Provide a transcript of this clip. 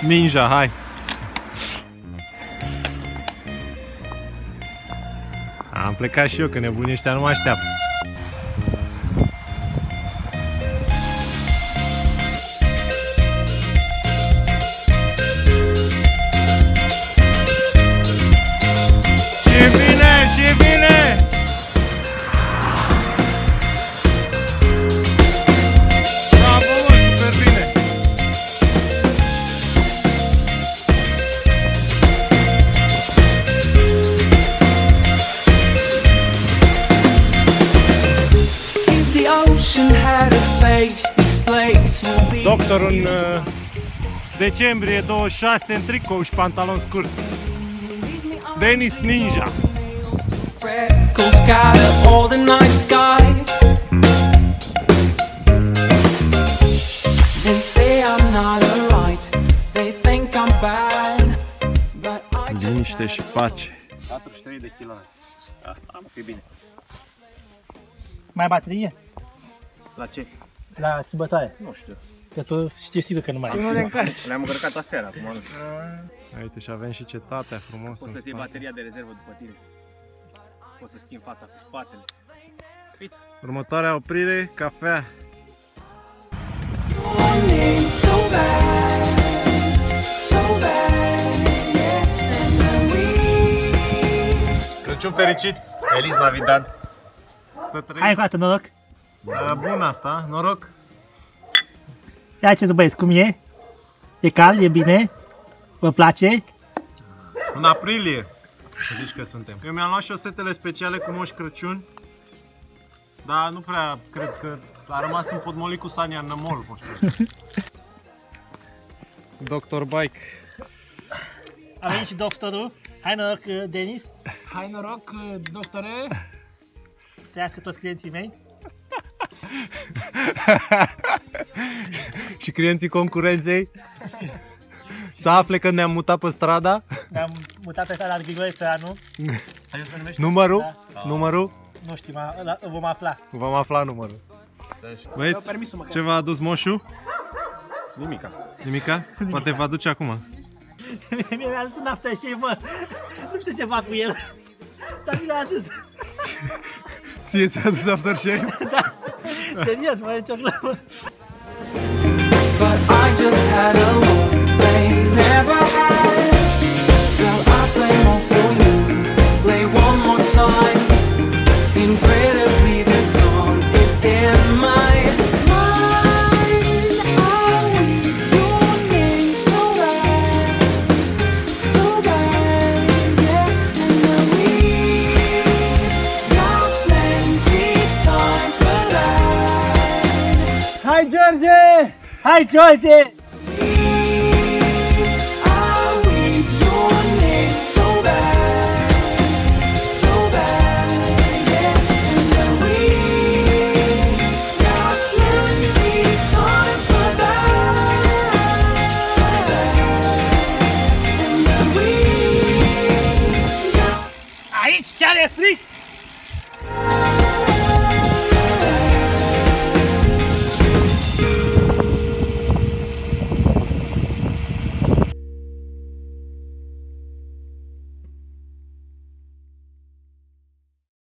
Ninja, hai! Am plecat și eu, că nebunii ăștia nu mă așteaptă. Și vine, și vine! Bravo, mă, super bine! Doctor în decembrie 26 în tricou și pantaloni scurți. Denis Ninja. Liniște și pace. 43 de kg. Am fi bine. Mai baterie? La ce? La schimbătoare. Nu știu. Că tu știi sigur că nu mai ai. Nu le încarci. Le-am încărcat aseară, acum nu știu. Uite, și avem și cetatea frumos. Poți să-ți iei bateria de rezervă după tine. Poți să schimbi fața cu spatele. Uite. Următoarea oprire, cafea. Crăciun fericit! Feliz Navidad! Să trăiți! Hai, frate, noroc! Bun asta, noroc! Ia ce băieți, cum e? E cald, e bine? Vă place? În aprilie, zici că suntem. Eu mi-am luat șosetele speciale cu Moș Crăciun, dar nu prea cred că a rămas în podmolit cu Sania în nămol, Moș Crăciun. Dr. Bike. A venit și doctorul. Hai noroc, Denis. Hai noroc, doctore! Trăiască toți clienții mei. Și clienții concurenței să afle că ne-am mutat pe strada. Ne-am mutat pe strada Grigore Țăranu. Numărul? Da. Numărul? Nu știu, vom afla. Vom afla numărul. Băieți, ce v-a adus moșul? Nimica. Nimica? Poate vă aduce acum. Mi-a adus un aftershave, mă. Nu știu ce fac cu el. Dar mi l-a adus. Ție ți-a adus aftershave? Da. Serios, mă, nici o glumă. But I just had a look they never had. Girl, I play more for you. Play one more time. Incredibly, this song is in my mind. I need your name so bad, yeah. And we got plenty time for that. Hai, Giurgiu! Hai, George!